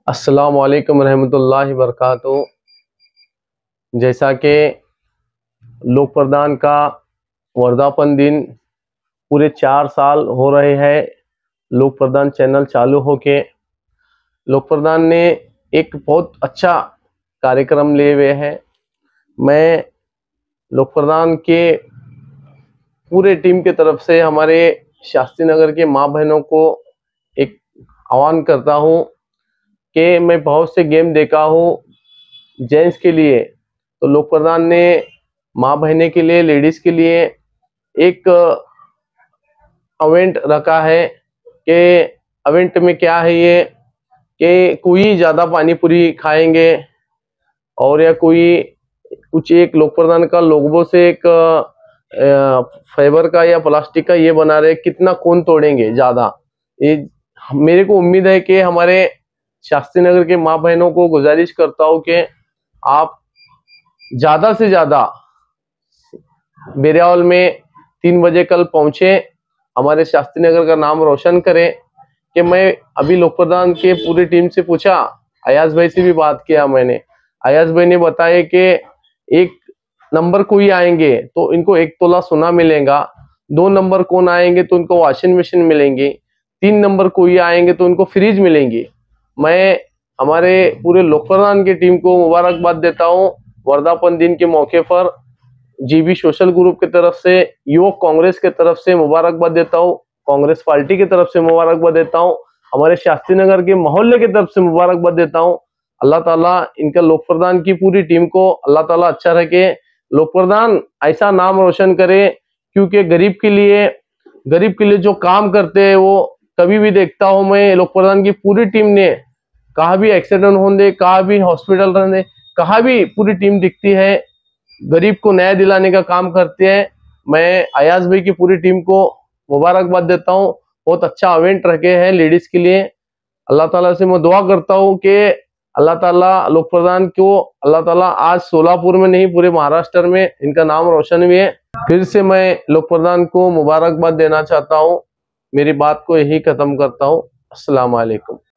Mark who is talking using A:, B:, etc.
A: अस्सलाम वालेकुम रहमतुल्लाहि वबरकातुहू। जैसा कि लोक प्रदान का वर्धापन दिन पूरे 4 साल हो रहे हैं, लोक प्रदान चैनल चालू होके लोक प्रदान ने एक बहुत अच्छा कार्यक्रम लिए हुए हैं। मैं लोक प्रदान के पूरे टीम के तरफ से हमारे शास्त्री नगर के माँ बहनों को एक आह्वान करता हूँ कि मैं बहुत से गेम देखा हूँ जेंट्स के लिए, तो लोक प्रदान ने माँ बहने के लिए, लेडीज के लिए एक इवेंट रखा है। कि इवेंट में क्या है ये कि कोई ज़्यादा पानी पूरी खाएंगे और या कोई कुछ एक लोक प्रदान का लोगों से एक फाइबर का या प्लास्टिक का ये बना रहे, कितना कौन तोड़ेंगे ज़्यादा। ये मेरे को उम्मीद है कि हमारे शास्त्री नगर के माँ बहनों को गुजारिश करता हूँ कि आप ज़्यादा से ज़्यादा बेरियावल में 3 बजे कल पहुँचे, हमारे शास्त्री नगर का नाम रोशन करें। कि मैं अभी लोक प्रदान के पूरी टीम से पूछा, अयाज भाई से भी बात किया मैंने, अयाज भाई ने बताया कि 1 नंबर कोई आएंगे तो इनको 1 तोला सोना मिलेगा, 2 नंबर कौन आएंगे तो उनको वॉशिंग मशीन मिलेंगी, 3 नंबर कोई आएंगे तो उनको फ्रिज मिलेंगी। मैं हमारे पूरे लोक प्रदान की टीम को मुबारकबाद देता हूँ वर्धापन दिन के मौके पर। जीबी सोशल ग्रुप की तरफ से, युवक कांग्रेस की तरफ से मुबारकबाद देता हूँ, कांग्रेस पार्टी की तरफ से मुबारकबाद देता हूँ, हमारे शास्त्री नगर के मोहल्ले की तरफ से मुबारकबाद देता हूँ। अल्लाह ताला इनका लोक प्रदान की पूरी टीम को अल्लाह ताला अच्छा रखे, लोक प्रदान ऐसा नाम रोशन करे। क्योंकि गरीब के लिए जो काम करते हैं वो कभी भी देखता हूँ मैं, लोक प्रदान की पूरी टीम ने कहाँ भी एक्सीडेंट होने, कहाँ भी हॉस्पिटल रहने, कहाँ भी पूरी टीम दिखती है, गरीब को न्याय दिलाने का काम करते हैं। मैं अयाज भाई की पूरी टीम को मुबारकबाद देता हूँ, बहुत अच्छा इवेंट रखे हैं लेडीज के लिए। अल्लाह ताला से मैं दुआ करता हूँ कि अल्लाह ताला लोक प्रदान को अल्लाह ताला आज सोलापुर में नहीं पूरे महाराष्ट्र में इनका नाम रोशन हुए। फिर से मैं लोक प्रदान को मुबारकबाद देना चाहता हूँ, मेरी बात को यही खत्म करता हूँ। अस्सलाम वालेकुम।